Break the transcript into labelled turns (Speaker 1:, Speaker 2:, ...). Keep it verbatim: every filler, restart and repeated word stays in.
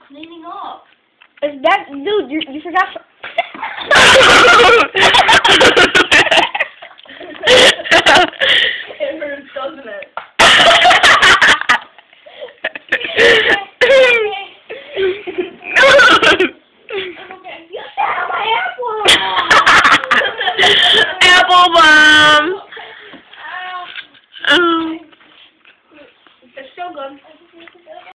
Speaker 1: cleaning up.
Speaker 2: Is that dude? You you forgot.
Speaker 1: It hurts, doesn't it?
Speaker 2: Apple bomb.